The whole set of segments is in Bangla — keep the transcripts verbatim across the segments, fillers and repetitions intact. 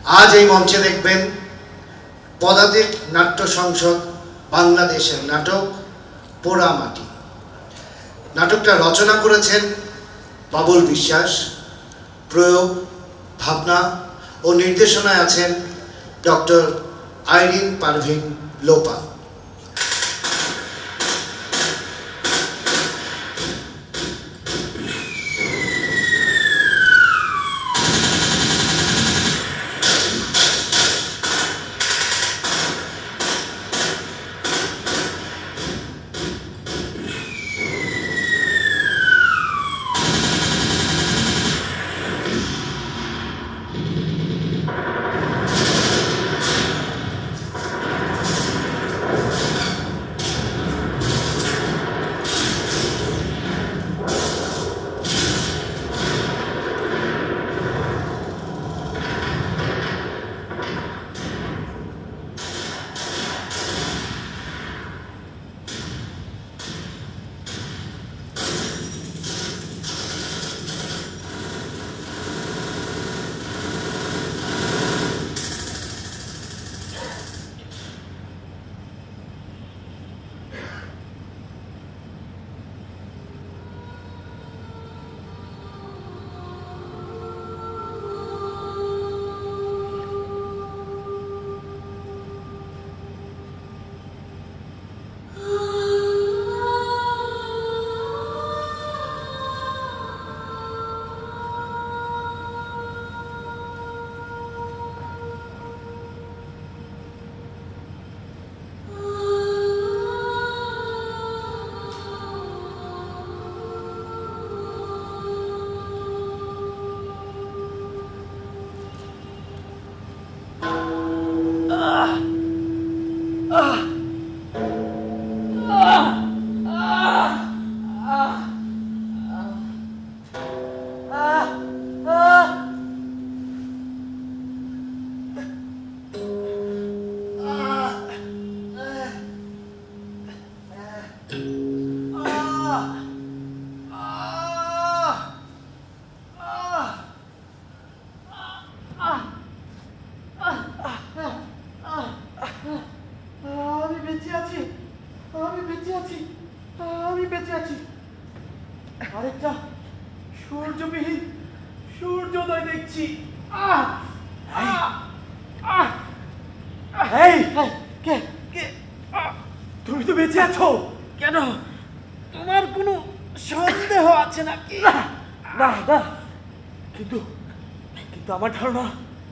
আজ এই মঞ্চে দেখবেন পদাতিক নাট্য সংসদ বাংলাদেশের নাটক পোড়ামাটি। নাটকটা রচনা করেছেন বাবুল বিশ্বাস, প্রয়োগ, ভাবনা ও নির্দেশনায় আছেন ডক্টর আইরিন পারভিন লোপা। আমার ধারণা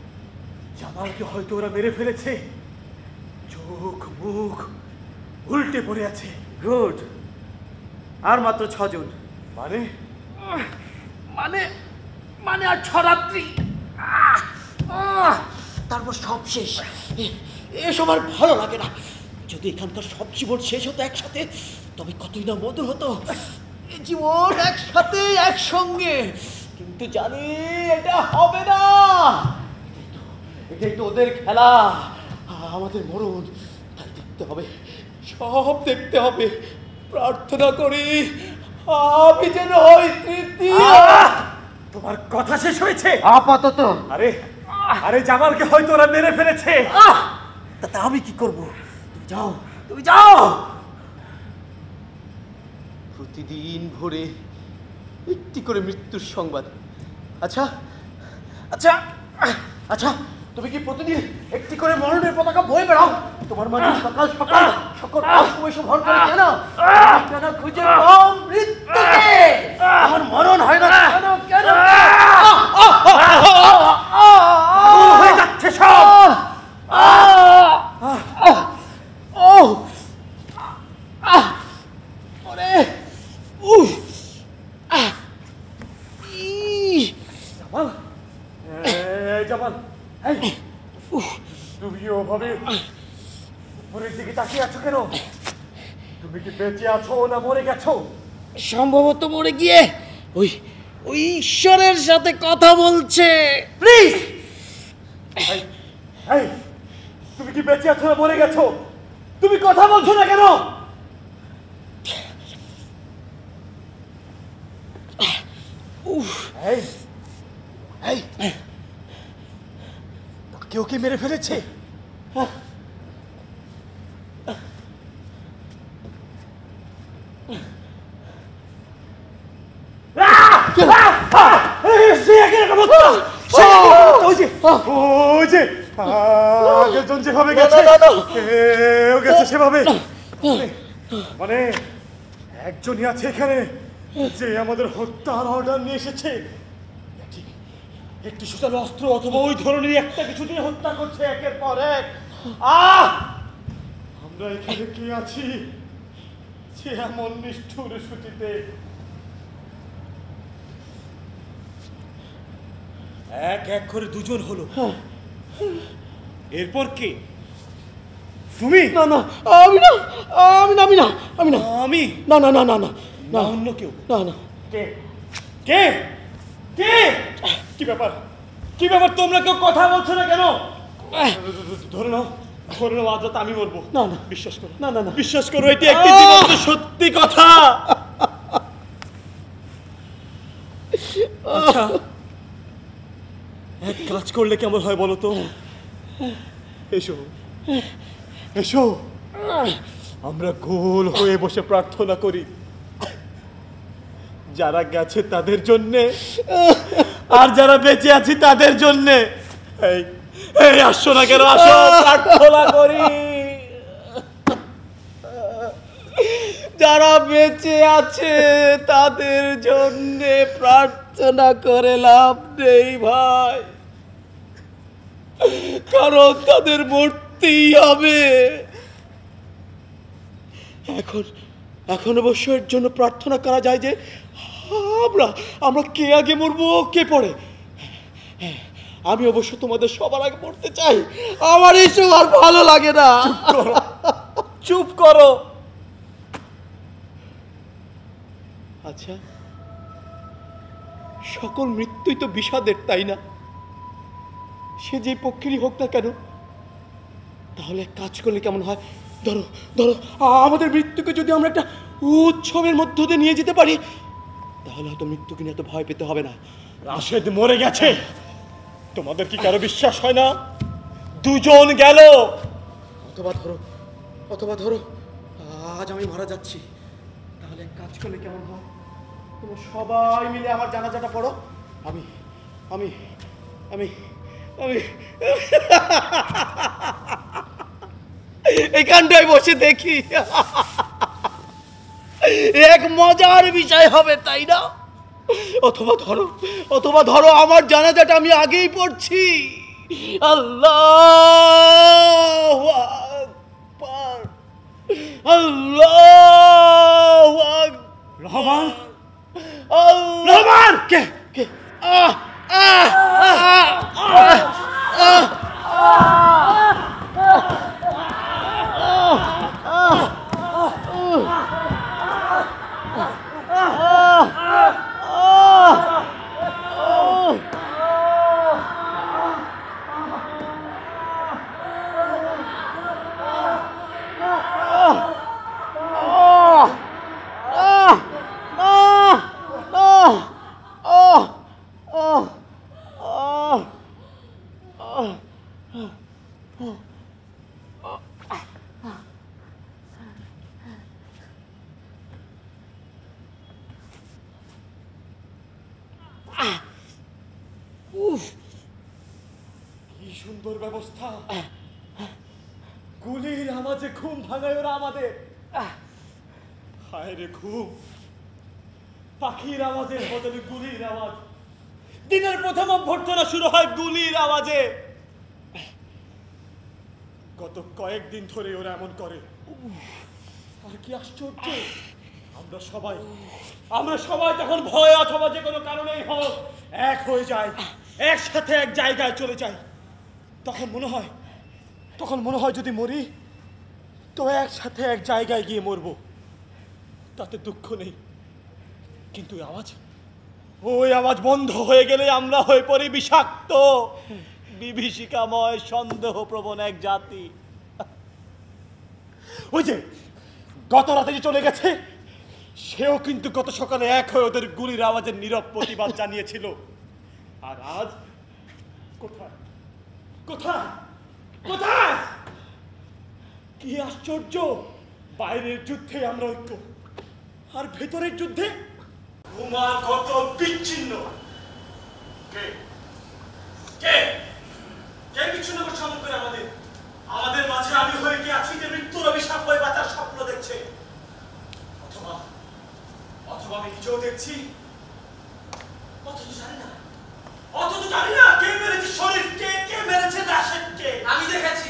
জামালকে হয়তো ওরা মেরে ফেলেছে। চোখ মুখ উল্টে পড়ে আছে। গুড। আর মাত্র ছজন। মানে মানে মানে আর ছরাত্রি, তারপর সব শেষ। এসব আর ভালো লাগে না। যদি এখানকার সব জীবন শেষ হতো একসাথে, তবে কতই না মধুর হতো। জীবন একসাথে একসঙ্গে। কিন্তু জানি এটা হবে না। এটাই তো ওদের খেলা, আমাদের মরণ। তাই দেখতে হবে, সব দেখতে হবে। প্রার্থনা করি আমি যেন হই তৃতীয়। তোমার কথা শেষ হয়েছে আপাতত। আরে আরে জামালকে হয়তো ওরা মেরে ফেলেছে। তাতে আমি কি করব? তুমি যাও, তুমি যাও। প্রতিদিন ভোরে একটি করে মৃত্যুর সংবাদ। আচ্ছা আচ্ছা আচ্ছা তুমি কি প্রতিদিন একটি করে মরণের পতাকা বয়ে বেড়াও? তোমার মাঝে সকাল সকাল সকল পশু এসে ভর করে কেন? কেন খুঁজে পাও মৃত্যুকে? আমার মরণ হয় না কেন? কেন হয়ে যাচ্ছে সব? ও ওরে উহ জামাল, এই জামাল, এই তুমি ওভাবে উপরের দিকে তাকিয়ে আছো কেন? তুমি কি বেঁচে আছো না মরে গেছো? সম্ভবত মরে গিয়ে ওই ওই ঈশ্বরের সাথে কথা বলছে। প্লিজ, এই তুমি কি বেঁচে আছো না মরে গেছো? তুমি কথা বলছো না কেন? উফ, এই এই কেউ কি মেরে ফেলেছে? যেভাবে গেছে গেছে সেভাবে মানে একজনই আছে এখানে যে আমাদের হত্যার অর্ডার নিয়ে এসেছে। একটি সুতার অস্ত্র অথবা ওই ধরনের একটা কিছু দিয়ে হত্যা করছে একের পর এক। আহ আমরা এখানে কি আছি যে এমন নিষ্ঠুর সূচিতে এক এক করে দুজন হলো। এরপর কে? তুমি? না না আমি না আমি না আমি না আমি না আমি না না না না না না অন্য কেউ? না না কে কে কে কি ব্যাপার কি ব্যাপার তোমরা কেউ কথা বলছো না কেন? ধরে নাও ধরে নাও আজ রাতে আমি বলবো। না না বিশ্বাস করো। না না না বিশ্বাস করো এটি একটি জীবন্ত সত্যি কথা। আচ্ছা এক কাজ করলে কেমন হয় বলো তো? এসো এসো আমরা গোল হয়ে বসে প্রার্থনা করি যারা গেছে তাদের জন্যে আর যারা বেঁচে আছি তাদের জন্যে। এই এই আসো না কেন, আসো প্রার্থনা করি। যারা বেঁচে আছে তাদের জন্য প্রার্থনা করে লাভ নেই ভাই, কারণ তাদের মরতেই হবে। এখন এখন অবশ্য এর জন্য প্রার্থনা করা যায় যে আমরা আমরা কে আগে মরবো কে পরে। আমি অবশ্য তোমাদের সবার আগে মরতে চাই, আমার এইসব আর ভালো লাগে না। চুপ করো। আচ্ছা সকল মৃত্যুই তো বিষাদের, তাই না? সে যে পক্ষেরই হোক না কেন, তাহলে এক কাজ করলে কেমন হয়? ধরো ধরো আমাদের মৃত্যুকে যদি আমরা একটা উৎসবের মধ্য দিয়ে নিয়ে যেতে পারি, তাহলে হয়তো মৃত্যুকে নিয়ে এত ভয় পেতে হবে না। রাশেদ মরে গেছে, তোমাদের কি কারো বিশ্বাস হয় না? দুজন গেল। অথবা ধরো অথবা ধরো আজ আমি মারা যাচ্ছি, তাহলে এক কাজ করলে কেমন হয়? তোমরা সবাই মিলে আমার জানাজাটা পড়ো, আমি আমি আমি আমি এখানটায় বসে দেখি। এক মজার বিষয় হবে, তাই না? অথবা ধরো অথবা ধরো আমার জানাজাটা আমি আগেই পড়ছি। আল্লাহু আকবার আল্লাহু আকবার। রহমান রহমান কে কে আহ আহ আহ আহ কি সুন্দর ব্যবস্থা। গুলির আওয়াজে ঘুম ভাঙায় ওরা আমাদের। হায় রে ঘুম, পাখির আওয়াজের বদলে গুলির আওয়াজ। দিনের প্রথম অভ্যর্থনা শুরু হয় গুলির আওয়াজে। গত কয়েকদিন ধরে ওরা এমন করে। আর কি আশ্চর্য, আমরা সবাই আমরা সবাই তখন ভয় অথবা যে কোনো কারণেই হোক এক হয়ে যায়, একসাথে এক জায়গায় চলে যায়। তখন মনে হয় তখন মনে হয় যদি মরি তো একসাথে এক জায়গায় গিয়ে মরবো, তাতে দুঃখ নেই। কিন্তু আওয়াজ ওই আওয়াজ বন্ধ হয়ে গেলে আমরা হয়ে পড়ি বিষাক্ত, বিভীষিকাময়, সন্দেহপ্রবণ এক জাতি। ওই যে গত রাতে যে চলে গেছে, সেও কিন্তু গত সকালে এক হয়ে ওদের গুলির আওয়াজের নীরব প্রতিবাদ জানিয়েছিল। আর আজ কোথায় কোথায় কোথায়? কি আশ্চর্য, বাইরের যুদ্ধে আমরা ঐক্য, আর ভেতরের যুদ্ধে ক্রমাগত বিচ্ছিন্ন। কে কে কে বিচ্ছিন্ন করছে আমাদের? আমাদের আমাদের মাঝে আমি হয়ে কি আছি যে মৃত্যুর অভিশাপ হয়ে বাঁচার স্বপ্ন দেখছে? অথবা অথবা আমি নিজেও দেখছি, অথচ জানি না, অথচ জানি না কে মেরেছে শরীফকে, কে মেরেছে রাশেদকে। আমি দেখেছি,